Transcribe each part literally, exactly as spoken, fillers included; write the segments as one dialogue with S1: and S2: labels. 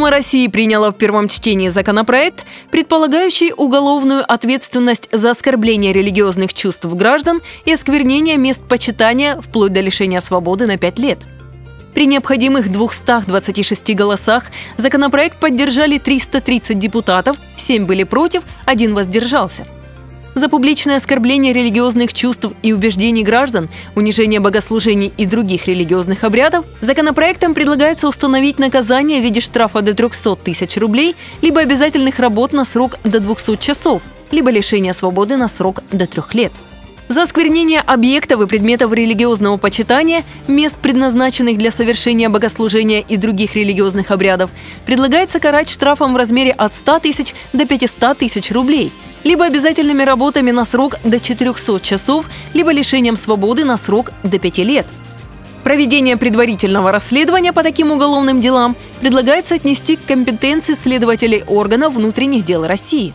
S1: Госдума России приняла в первом чтении законопроект, предполагающий уголовную ответственность за оскорбление религиозных чувств граждан и осквернение мест почитания вплоть до лишения свободы на пять лет. При необходимых двухстах двадцати шести голосах законопроект поддержали триста тридцать депутатов, семь были против, один воздержался. За публичное оскорбление религиозных чувств и убеждений граждан, унижение богослужений и других религиозных обрядов законопроектом предлагается установить наказание в виде штрафа до трёхсот тысяч рублей, либо обязательных работ на срок до двухсот часов, либо лишения свободы на срок до трех лет. За осквернение объектов и предметов религиозного почитания, мест, предназначенных для совершения богослужения и других религиозных обрядов, предлагается карать штрафом в размере от ста тысяч до пятисот тысяч рублей, либо обязательными работами на срок до четырёхсот часов, либо лишением свободы на срок до пяти лет. Проведение предварительного расследования по таким уголовным делам предлагается отнести к компетенции следователей органов внутренних дел России.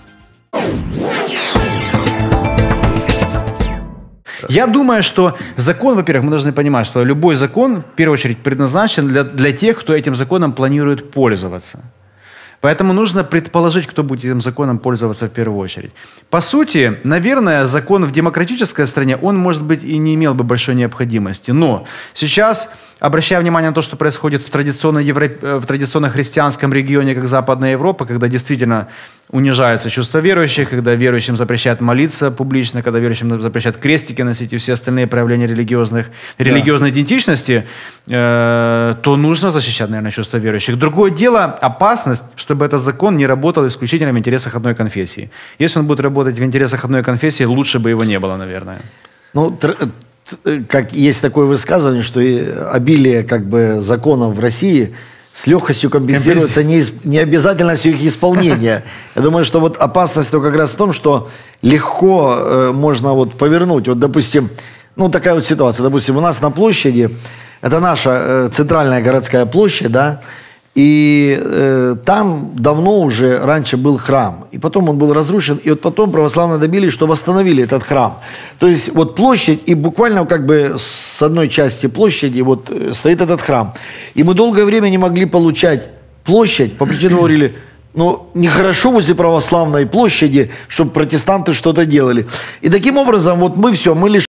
S2: Я думаю, что закон, во-первых, мы должны понимать, что любой закон, в первую очередь, предназначен для, для тех, кто этим законом планирует пользоваться. Поэтому нужно предположить, кто будет этим законом пользоваться в первую очередь. По сути, наверное, закон в демократической стране, он, может быть, и не имел бы большой необходимости. Но сейчас, обращая внимание на то, что происходит в традиционно-христианском регионе, как Западная Европа, когда действительно унижается чувство верующих, когда верующим запрещают молиться публично, когда верующим запрещают крестики носить и все остальные проявления религиозных, да. религиозной идентичности, э, то нужно защищать, наверное, чувство верующих. Другое дело – опасность, чтобы этот закон не работал исключительно в интересах одной конфессии. Если он будет работать в интересах одной конфессии, лучше бы его не было, наверное.
S3: Ну, как есть такое высказывание, что обилие как бы законов в России с легкостью компенсируется не, необязательностью их исполнения. Я думаю, что вот опасность то как раз в том, что легко э, можно вот повернуть. Вот, допустим, ну такая вот ситуация. Допустим, у нас на площади, это наша э, центральная городская площадь, да, и э, там давно уже раньше был храм. И потом он был разрушен. И вот потом православные добились, что восстановили этот храм. То есть вот площадь, и буквально как бы с одной части площади вот стоит этот храм. И мы долгое время не могли получать площадь. По причине говорили, ну нехорошо возле православной площади, чтобы протестанты что-то делали. И таким образом вот мы все, мы лишь